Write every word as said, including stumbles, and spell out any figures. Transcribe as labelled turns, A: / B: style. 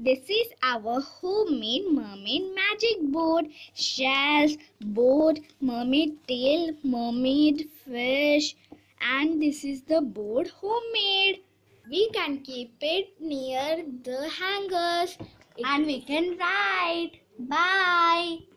A: This is our homemade mermaid magic board. Shells, boat, mermaid tail, mermaid fish, and this is the board homemade. We can keep it near the hangers and we can write. Bye.